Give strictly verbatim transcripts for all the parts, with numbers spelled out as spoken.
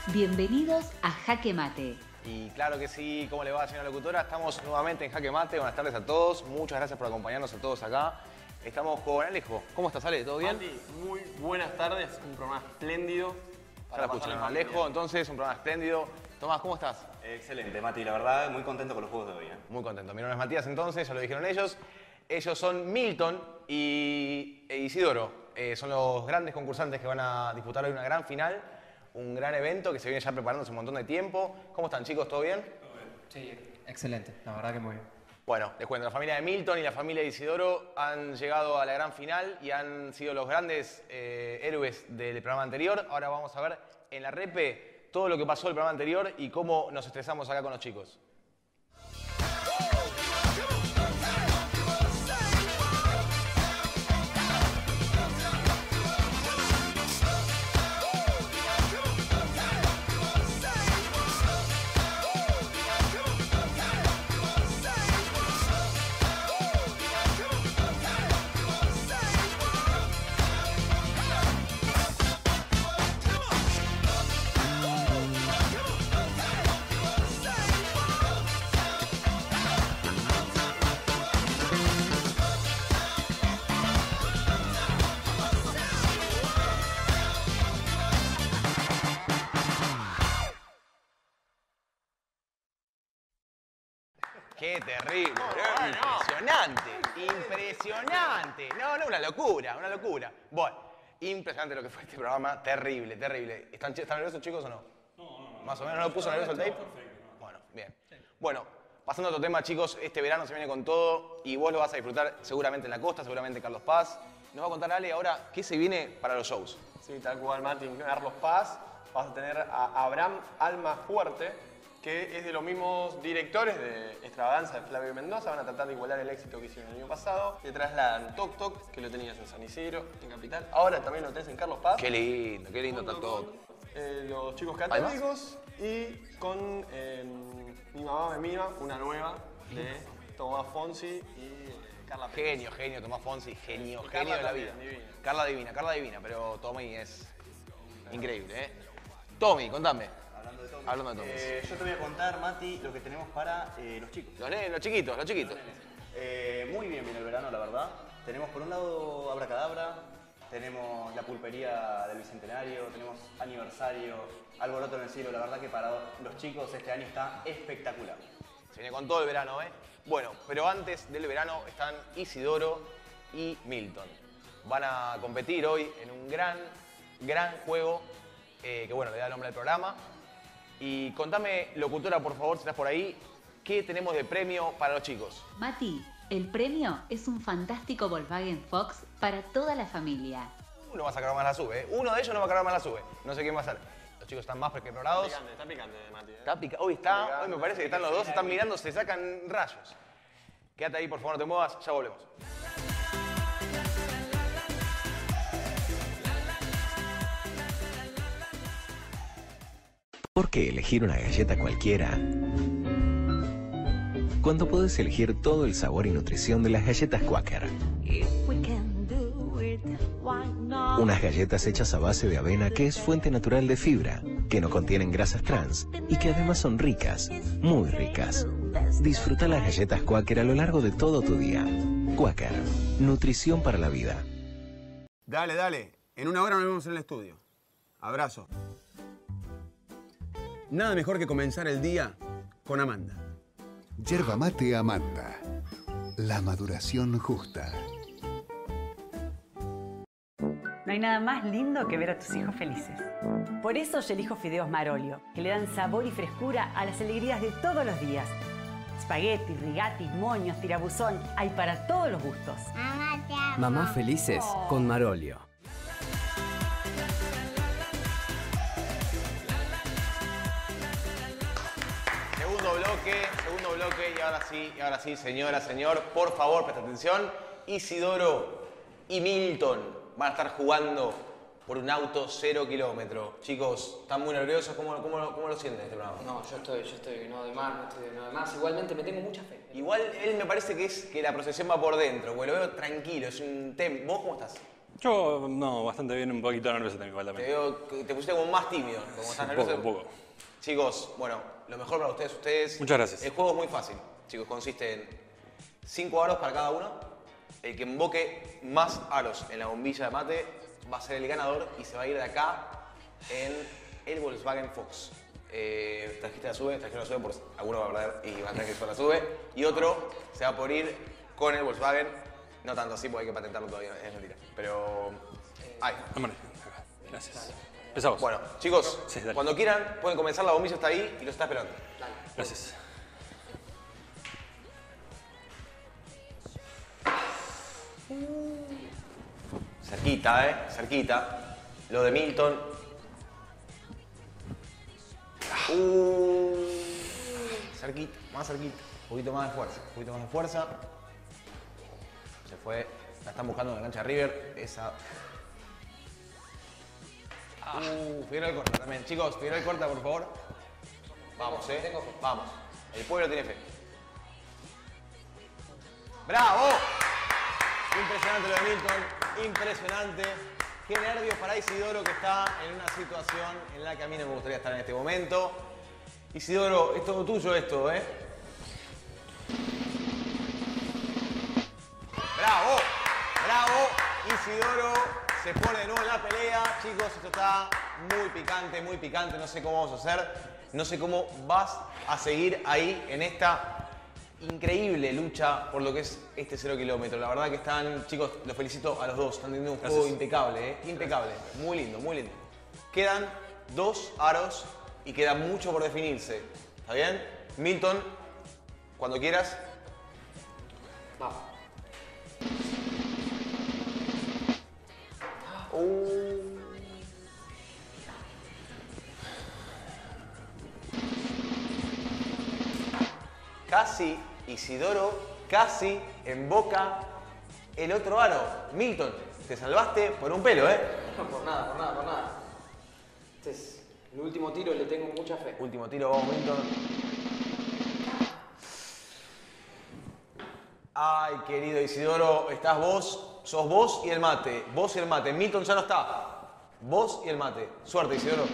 Bienvenidos a Jaque Mate. Y claro que sí, ¿cómo le va, señora locutora? Estamos nuevamente en Jaque Mate. Buenas tardes a todos. Muchas gracias por acompañarnos a todos acá. Estamos con Alejo. ¿Cómo estás, Ale? ¿Todo bien? Mati, muy buenas tardes. Un programa espléndido. Ya la escuchan, Alejo. Entonces, un programa espléndido. Tomás, ¿cómo estás? Excelente, Mati. La verdad, muy contento con los juegos de hoy. ¿eh? Muy contento. Mi nombre es Matías, entonces, ya lo dijeron ellos. Ellos son Milton y Isidoro. Eh, son los grandes concursantes que van a disputar hoy una gran final. Un gran evento que se viene ya preparando hace un montón de tiempo. ¿Cómo están, chicos? ¿Todo bien? Todo bien. Sí, excelente. La verdad que muy bien. Bueno, les cuento, la familia de Milton y la familia de Isidoro han llegado a la gran final y han sido los grandes eh, héroes del programa anterior. Ahora vamos a ver en la repe todo lo que pasó el programa anterior y cómo nos estresamos acá con los chicos. ¡Qué terrible! Oh, ¡Impresionante! ¡Impresionante! No, no, una locura, una locura. Bueno, impresionante lo que fue este programa. Terrible, terrible. ¿Están, ¿están nerviosos, chicos, o no? No, no, no. ¿Más o menos no lo puso nervioso el tape? Perfecto. Bueno, bien. Bueno, pasando a otro tema, chicos, este verano se viene con todo y vos lo vas a disfrutar seguramente en la costa, seguramente Carlos Paz. Nos va a contar Ale ahora qué se viene para los shows. Sí, tal cual, Mati. En Carlos Paz vas a tener a Abraham Almafuerte, que es de los mismos directores de Extravaganza de Flavio Mendoza. Van a tratar de igualar el éxito que hicieron el año pasado. Te trasladan Toc Toc, que lo tenías en San Isidro, en Capital. Ahora también lo tenés en Carlos Paz. Qué lindo, qué lindo está todo. Eh, los chicos católicos y con eh, Mi Mamá Me Mima, una nueva de Tomás Fonsi y eh, Carla Pérez. Genio, genio, Tomás Fonsi, genio, Y genio Carla de la también, vida. divina. Carla divina, Carla divina, pero Tommy es increíble, ¿eh? Tommy, contame. Hablando de Tommy. Hablando de Tommy. Eh, yo te voy a contar, Mati, lo que tenemos para eh, los chicos. Los, nenes, los chiquitos, los chiquitos. Eh, muy bien viene el verano, la verdad. Tenemos por un lado Abracadabra, tenemos la pulpería del Bicentenario, tenemos aniversario, Alboroto en el Cielo. La verdad que para los chicos este año está espectacular. Se viene con todo el verano, ¿eh? Bueno, pero antes del verano están Isidoro y Milton. Van a competir hoy en un gran, gran juego eh, que, bueno, le da el nombre al programa. Y contame, locutora, por favor, si estás por ahí, ¿qué tenemos de premio para los chicos? Mati, el premio es un fantástico Volkswagen Fox para toda la familia. Uno va a sacar más la sube, ¿eh? Uno de ellos no va a sacar más la sube. No sé quién va a ser. Los chicos están más preparados. Está picante, está picante, Mati. ¿eh? Está pica- Hoy está, hoy me parece que están los dos, están mirando, se sacan rayos. Quédate ahí, por favor, no te muevas, ya volvemos. ¿Por qué elegir una galleta cualquiera cuando puedes elegir todo el sabor y nutrición de las galletas Quaker? Unas galletas hechas a base de avena que es fuente natural de fibra, que no contienen grasas trans y que además son ricas, muy ricas. Disfruta las galletas Quaker a lo largo de todo tu día. Quaker, nutrición para la vida. Dale, dale. En una hora nos vemos en el estudio. Abrazo. Nada mejor que comenzar el día con Amanda. Yerba mate Amanda. La maduración justa. No hay nada más lindo que ver a tus hijos felices. Por eso yo elijo fideos Marolio, que le dan sabor y frescura a las alegrías de todos los días. Espagueti, rigati, moños, tirabuzón, hay para todos los gustos. Mamá, te amo. Mamás felices con Marolio. Segundo bloque, segundo bloque y ahora sí, y ahora sí, señora, señor, por favor, presta atención. Isidoro y Milton van a estar jugando por un auto cero kilómetro. Chicos, ¿están muy nerviosos? ¿Cómo, cómo, cómo lo sienten este programa? No, yo estoy, yo estoy, no de más, no estoy de no de más. Igualmente me tengo mucha fe. Igual él me parece que es que la procesión va por dentro, porque lo veo tranquilo, es un tem. ¿Vos cómo estás? Yo, no, bastante bien, un poquito nervioso tengo igual Te también. veo que te pusiste como más tímido, como estás Un nervioso. poco, un poco. Chicos, bueno, lo mejor para ustedes, ustedes... Muchas gracias. El juego es muy fácil, chicos, consiste en cinco aros para cada uno. El que invoque más aros en la bombilla de mate va a ser el ganador y se va a ir de acá en el Volkswagen Fox. Eh, trajiste la sube, trajiste la sube, por alguno va a perder y va a tener que ir la sube. Y otro se va a por ir con el Volkswagen. No tanto así porque hay que patentarlo todavía, es mentira. Pero... Ahí. Vámonos. Gracias. Empezamos. Bueno, chicos, Sí, dale. cuando quieran pueden comenzar, la bombilla está ahí y los está esperando. Gracias. Cerquita, eh, cerquita. Lo de Milton. Uh, cerquita, más cerquita. Un poquito más de fuerza, un poquito más de fuerza. Se fue, la están buscando en la cancha de River. Esa. Uh, Figueroa corta también. Chicos, Figueroa corta, por favor. Vamos, eh. Vamos. El pueblo tiene fe. ¡Bravo! Impresionante lo de Milton, impresionante. Qué nervios para Isidoro, que está en una situación en la que a mí no me gustaría estar en este momento. Isidoro, es todo tuyo esto, ¿eh? ¡Bravo! ¡Bravo! Isidoro se pone de nuevo en la pelea. Chicos, esto está muy picante, muy picante. No sé cómo vamos a hacer. No sé cómo vas a seguir ahí en esta increíble lucha por lo que es este cero kilómetros. La verdad que están, chicos, los felicito a los dos. Están teniendo un juego Gracias. impecable, ¿eh? Impecable. Muy lindo, muy lindo. Quedan dos aros y queda mucho por definirse. ¿Está bien? Milton, cuando quieras. Vamos. Uh. Casi, Isidoro, casi emboca el otro aro. Milton, te salvaste por un pelo, ¿eh? No, por nada, por nada, por nada. Este es el último tiro, le tengo mucha fe. Último tiro, vamos, Milton. Ay, querido Isidoro, estás vos, sos vos y el mate. Vos y el mate. Milton ya no está. Vos y el mate. Suerte, Isidoro.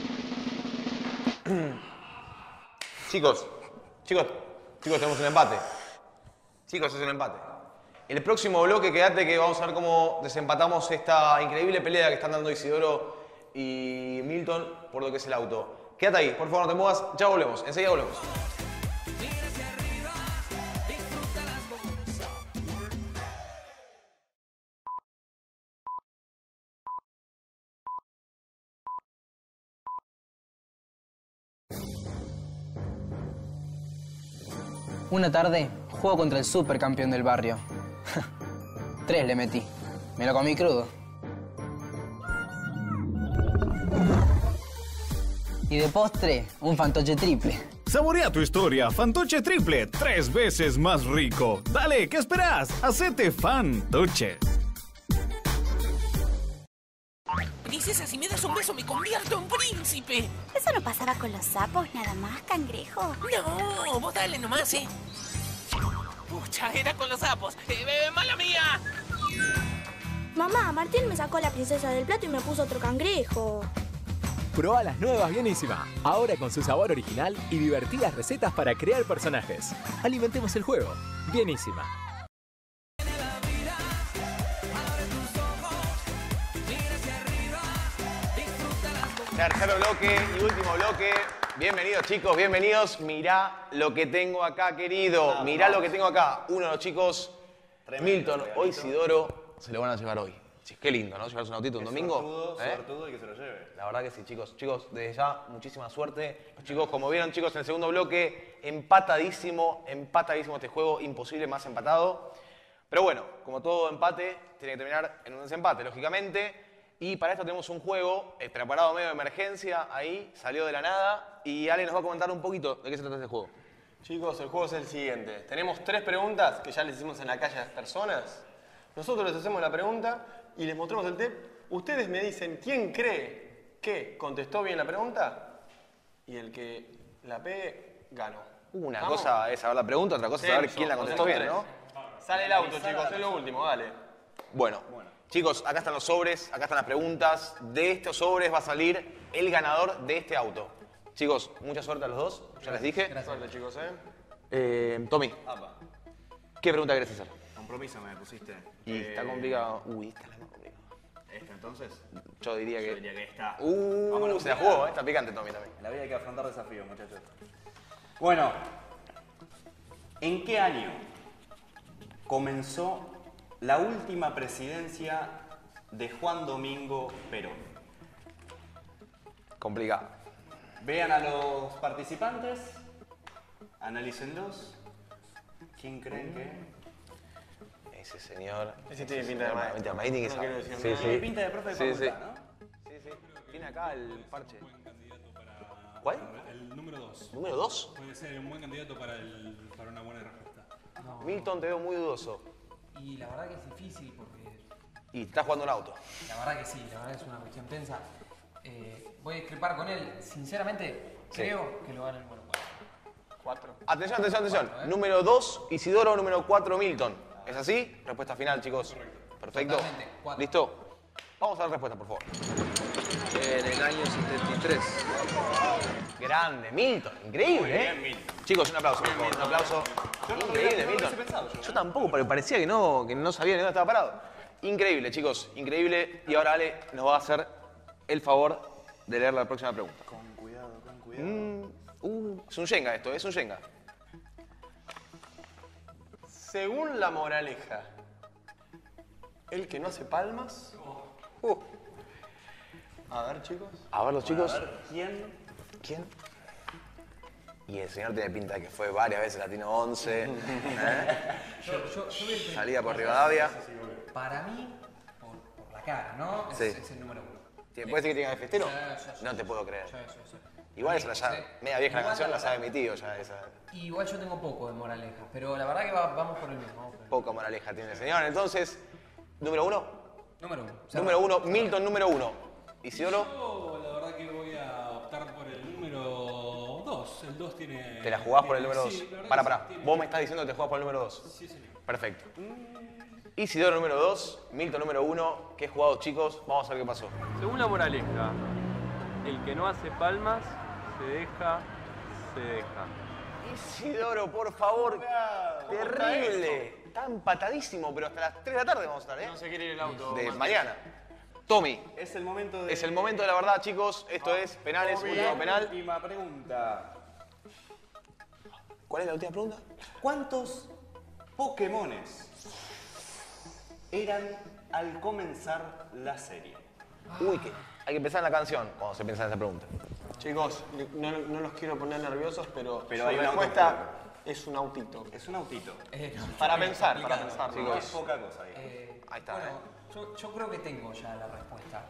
Chicos, chicos, chicos, tenemos un empate. Chicos, es un empate. El próximo bloque, quédate que vamos a ver cómo desempatamos esta increíble pelea que están dando Isidoro y Milton por lo que es el auto. Quédate ahí, por favor, no te muevas. Ya volvemos, enseguida volvemos. Una tarde, juego contra el supercampeón del barrio. Tres le metí. Me lo comí crudo. Y de postre, un fantoche triple. Saborea tu historia, Fantoche Triple, tres veces más rico. Dale, ¿qué esperás? Hacete Fantoche. Princesa, si me das un beso me convierto en príncipe. ¿Eso no pasaba con los sapos nada más, cangrejo? No, vos dale nomás, ¿eh? Pucha, era con los sapos. Eh, eh, ¡Mala mía! Mamá, Martín me sacó la princesa del plato y me puso otro cangrejo. Proba las nuevas Bienísima, ahora con su sabor original y divertidas recetas para crear personajes. Alimentemos el juego. Bienísima. Tercer bloque y último bloque. Bienvenidos, chicos, bienvenidos. Mirá lo que tengo acá, querido. Mirá lo que tengo acá. Uno de los chicos, Milton o Isidoro, se lo van a llevar hoy. Sí, qué lindo, ¿no? Llevarse un autito un domingo. Suertudo, ¿eh? suertudo y que se lo lleve. La verdad que sí, chicos. Chicos, desde ya, muchísima suerte. Los chicos, como vieron, chicos, en el segundo bloque, empatadísimo, empatadísimo este juego. Imposible más empatado. Pero bueno, como todo empate, tiene que terminar en un desempate, lógicamente. Y para esto tenemos un juego eh, preparado medio de emergencia, ahí, salió de la nada. Y Ale nos va a comentar un poquito de qué se trata este juego. Chicos, el juego es el siguiente. Tenemos tres preguntas que ya les hicimos en la calle a las personas. Nosotros les hacemos la pregunta y les mostramos el tip. Ustedes me dicen quién cree que contestó bien la pregunta y el que la pegue, ganó. Una ¿Vamos? cosa es saber la pregunta, otra cosa es saber Tenso, quién la contestó hacemos bien, tres. ¿no? Sale el auto, chicos, es lo último, dale. Bueno, Chicos, acá están los sobres, acá están las preguntas. De estos sobres va a salir el ganador de este auto. Chicos, mucha suerte a los dos, ya les dije. Gracias. Suerte, chicos, ¿eh? Eh, Tommy, Apa. ¿qué pregunta querés hacer? Compromiso me pusiste. Y Eh, está complicado. Uy, esta es la más complicada. ¿Esta entonces? Yo diría que... Yo diría que esta. Uh, Vámonos. se la jugó, ¿eh? Está picante Tommy también. En la vida hay que afrontar desafíos, muchachos. Bueno, ¿en qué año comenzó la última presidencia de Juan Domingo Perón? Complicado. Vean a los participantes, analícenlos. ¿Quién creen que...? Ese señor... Ese tiene pinta de maestro. Mentira, Maíz tiene que No saber. quiero decir Sí, nada. sí. Tiene pinta de profe de Sí, sí. facultad, ¿no? Sí, sí. Tiene acá el parche. ¿Cuál? El número dos. ¿Número dos? Puede ser un buen candidato para, el, para una buena respuesta. No. Milton, te veo muy dudoso. Y la verdad que es difícil porque Y estás jugando un auto. la verdad que sí, la verdad que es una cuestión tensa. Eh, voy a discrepar con él. Sinceramente, Sí. creo que lo gana el número cuatro. Atención, atención, atención. Cuatro, ¿eh? Número dos, Isidoro. Número cuatro, Milton. ¿Es así? Respuesta final, chicos. Perfecto. Totalmente, cuatro. ¿Listo? Vamos a la respuesta, por favor. En el año setenta y tres. Grande, Milton. Increíble, Muy ¿eh? bien, Milton. Chicos, un aplauso, por favor. Un aplauso. Increíble, Milton. Yo tampoco, pero parecía que no, que no sabía ni dónde estaba parado. Increíble, chicos. Increíble. Y ahora Ale nos va a hacer el favor de leer la próxima pregunta. Con cuidado, con cuidado. Mm, uh, es un Shenga esto, es un Shenga. Según la moraleja, el que no hace palmas... Uh. A ver, chicos. A ver, los chicos. A ver, ¿quién? ¿Quién? Y el señor tiene pinta de que fue varias veces Latino once. ¿eh? Yo, yo, yo vi el Salía por Rivadavia. Para mí, por, por la cara, ¿no? Es, Sí. es el número uno. ¿Puedes decir que tiene de festero? Sí, sí, sí, No sí, te sí. puedo creer. Sí, sí, sí. Igual esa la Sí, ya, sí. media vieja la Igual, canción, la la sabe verdad- mi tío ya, esa. Igual yo tengo poco de moraleja, pero la verdad que va- vamos por el mismo. Vamos por el Poca moraleja tiene el señor. Entonces, número uno. número uno. Número uno, Milton número uno. Isidoro, Yo la verdad que voy a optar por el número dos. El dos tiene... te la jugás por el tiene- número dos. sí, la verdad Para, que para. sí, tiene- Vos me estás diciendo que te jugás por el número dos. Sí, señor. Perfecto. Isidoro número dos, Milton número uno. Qué jugados, chicos. Vamos a ver qué pasó. Según la moraleja, el que no hace palmas se deja, se deja. Isidoro, por favor. Terrible. Está empatadísimo, pero hasta las tres de la tarde vamos a estar, ¿eh? No se quiere ir el auto. De Mati. mañana. Tommy, Es el momento de... es el momento de la verdad, chicos. Esto es penales, Tommy, último penal. Última pregunta. ¿Cuál es la última pregunta? ¿Cuántos Pokémones eran al comenzar la serie? Uy, que hay que pensar en la canción cuando se piensa en esa pregunta. Chicos, no, no los quiero poner nerviosos, pero, Pero su hay un auto respuesta afuera. es un autito. Es un autito. Eh, no, Para es pensar, para complicado. pensar. No Chicos. es poca cosa, digo. Eh, Ahí está, bueno, ¿eh? yo, yo creo que tengo ya la respuesta.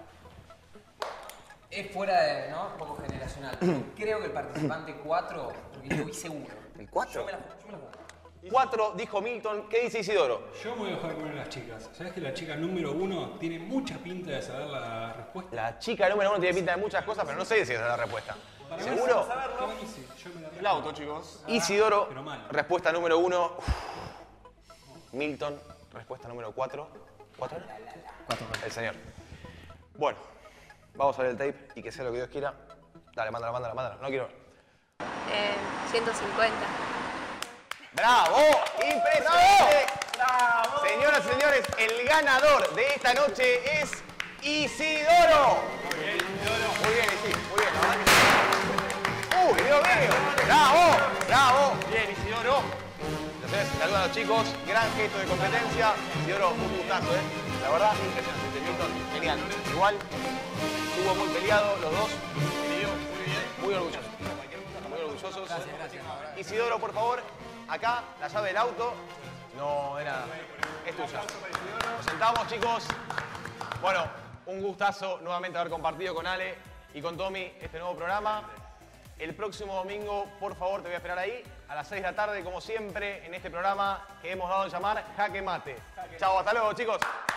Es fuera de, ¿no? Un poco generacional. Creo que el participante cuatro, porque yo vi seguro. ¿El cuatro? Yo me la juego, yo me la juego. Cuatro, dijo Milton. ¿Qué dice Isidoro? Yo me voy a dejar con una de las chicas. ¿Sabes que la chica número uno tiene mucha pinta de saber la respuesta? La chica número uno tiene pinta de muchas cosas, pero no sé si esa es la respuesta. Para ¿Seguro? mí, para mí sí, yo me la El auto, chicos. Isidoro, pero mal. respuesta número uno. Uf. Milton, respuesta número cuatro. ¿Cuatro? El señor. Bueno, vamos a ver el tape y que sea lo que Dios quiera. Dale, mándala, mándala, mándala. No quiero ver. Eh, ciento cincuenta. ¡Bravo! ¡Impresionante! ¡Bravo! Señoras y señores, el ganador de esta noche es Isidoro. Muy bien, Isidoro. Muy bien, sí, muy bien. ¡Uy, Dios mío! ¡Bravo! ¡Bravo! Bien, Isidoro. Entonces, saludan a los chicos. Gran gesto de competencia. Isidoro, un gustazo, ¿eh? La verdad, impresionante. Milton, genial. Igual, estuvo muy peleado los dos. Muy bien. Muy orgullosos. Muy orgullosos. Gracias, gracias. Isidoro, por favor, acá, la llave del auto. No, era... es tuya. Nos sentamos, chicos. Bueno, un gustazo nuevamente haber compartido con Ale y con Tommy este nuevo programa. El próximo domingo, por favor, te voy a esperar ahí, a las seis de la tarde, como siempre, en este programa que hemos dado a llamar Jaque Mate. Chao, hasta luego, chicos.